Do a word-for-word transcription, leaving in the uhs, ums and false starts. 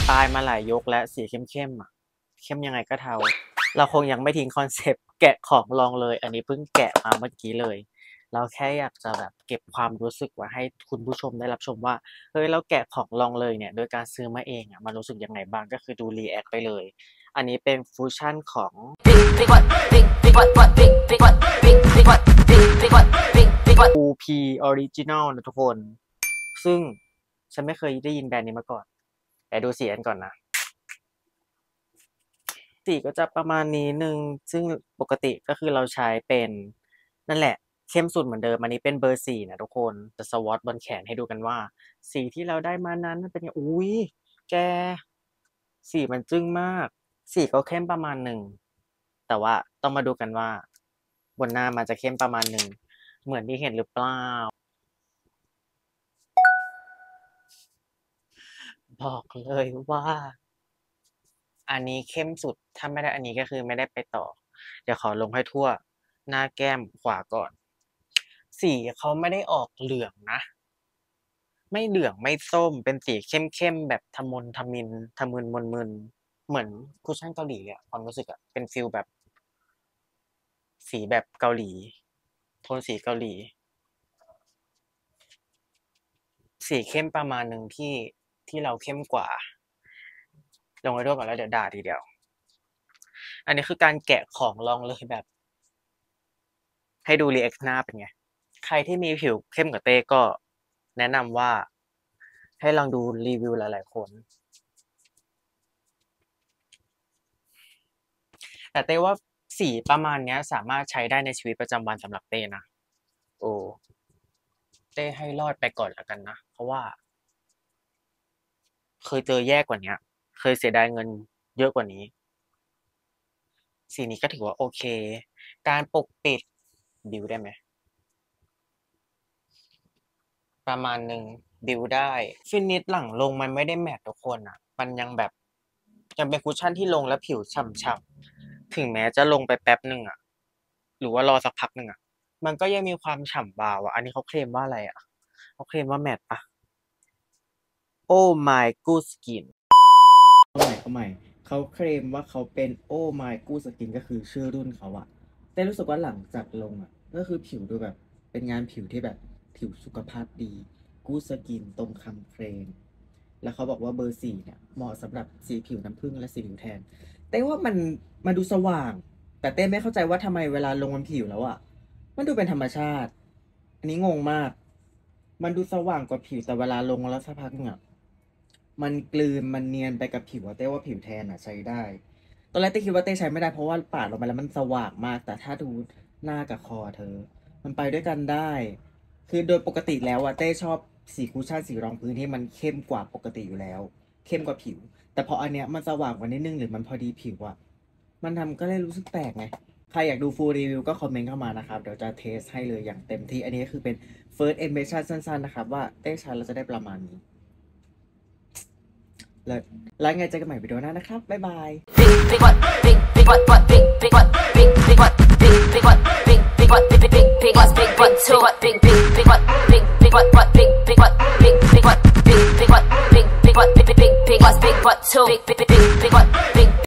ตายมาหลายยกและสีเข้มๆอ่ะเข้มยังไงก็เทาเราคงยังไม่ทิ้งคอนเซปต์แกะของลองเลยอันนี้เพิ่งแกะมาเมื่อกี้เลยเราแค่อยากจะแบบเก็บความรู้สึกไว้ให้คุณผู้ชมได้รับชมว่าเฮ้ยเราแกะของลองเลยเนี่ยโดยการซื้อมาเองอ่ะมันรู้สึกยังไงบ้างก็คือดูรีแอคไปเลยอันนี้เป็นฟูชั่นของ อู พี Original นะทุกคนซึ่งฉันไม่เคยได้ยินแบรนด์นี้มาก่อนแต่ดูสีกันก่อนนะสีก็จะประมาณนี้นึงซึ่งปกติก็คือเราใช้เป็นนั่นแหละเข้มสุดเหมือนเดิมอันนี้เป็นเบอร์สี่นะทุกคนจะสวอตบนแขนให้ดูกันว่าสีที่เราได้มานั้นเป็นยังอุ้ยแกสีมันจึ้งมากสีก็เข้มประมาณหนึ่งแต่ว่าต้องมาดูกันว่าบนหน้ามันจะเข้มประมาณหนึ่งเหมือนที่เห็นหรือเปล่าบอกเลยว่าอันนี้เข้มสุดถ้าไม่ได้อันนี้ก็คือไม่ได้ไปต่อเดี๋ยวขอลงให้ทั่วหน้าแก้มขวาก่อนสีเขาไม่ได้ออกเหลืองนะไม่เหลืองไม่ส้มเป็นสีเข้มๆแบบทะมนทะมินทะมึนมนมึนเหมือนคุชชั่นเกาหลีอะความรู้สึกอะเป็นฟิลแบบสีแบบเกาหลีโทนสีเกาหลีสีเข้มประมาณหนึ่งที่ที่เราเข้มกว่าลงไปด้วยก่อนแล้วเดี๋ยวด่าทีเดียวอันนี้คือการแกะของลองเลยแบบให้ดูรีแอคหน้าเป็นไงใครที่มีผิวเข้มกว่าเต้ก็แนะนำว่าให้ลองดูรีวิวหลายๆคนแต่เต้ว่าสีประมาณนี้สามารถใช้ได้ในชีวิตประจำวันสำหรับเต้นะโอ้เต้ให้รอดไปก่อนแล้วกันนะเพราะว่าเคยเจอแย่กว่านี้เคยเสียดายเงินเยอะกว่านี้สีนี้ก็ถือว่าโอเคการปกปิดบิวได้ไหมประมาณหนึ่งบิวได้ฟินิชหลังลงมันไม่ได้แมตต์ทุกคนอ่ะมันยังแบบยังเป็นคุชชั่นที่ลงแล้วผิวฉ่ำๆถึงแม้จะลงไปแป๊บหนึ่งอ่ะหรือว่ารอสักพักหนึ่งอ่ะมันก็ยังมีความฉ่ำบาวอ่ะอันนี้เขาเคลมว่าอะไรอ่ะเขาเคลมว่าแมตต์ปะ Oh my good skin เอาใหม่เอาใหม่เขาเคลมว่าเขาเป็น Oh my good skin ก็คือชื่อรุ่นเขาอะแต่รู้สึกว่าหลังจากลงอะก็คือผิวดูแบบเป็นงานผิวที่แบบผิวสุขภาพดี good skin ตรงคำเคลมแล้วเขาบอกว่าเบอร์สี่เนี่ยเหมาะสำหรับสีผิวน้ำผึ้งและสีผิวแทนแต่ว่ามันมาดูสว่างแต่เต้ไม่เข้าใจว่าทำไมเวลาลงบนผิวแล้วอะมันดูเป็นธรรมชาติอันนี้งงมากมันดูสว่างกว่าผิวแต่เวลาลงแล้วสักพักนึงอะมันกลืนมันเนียนไปกับผิวเต้ว่าผิวแทนอ่ะใช้ได้ตอนแรกเต้คิดว่าเต้ใช้ไม่ได้เพราะว่าปาดลงไปแล้วมันสว่างมากแต่ถ้าดูหน้ากับคอเธอมันไปด้วยกันได้คือโดยปกติแล้วอะเต้ชอบสีคุชชั่นสีรองพื้นที่มันเข้มกว่าปกติอยู่แล้วเข้มกว่าผิวแต่พออันเนี้ยมันสว่างกว่านิดนึงหรือมันพอดีผิวอะมันทำก็เลยรู้สึกแปลกไงใครอยากดูฟูลรีวิวก็คอมเมนต์เข้ามานะครับเดี๋ยวจะเทสให้เลยอย่างเต็มที่อันนี้คือเป็น first impression สั้นๆนะครับว่าเต้ใช้แล้วจะได้ประมาณนี้แล้วไงเจอกันใหม่วิดีโอหน้านะครับบ๊ายบาย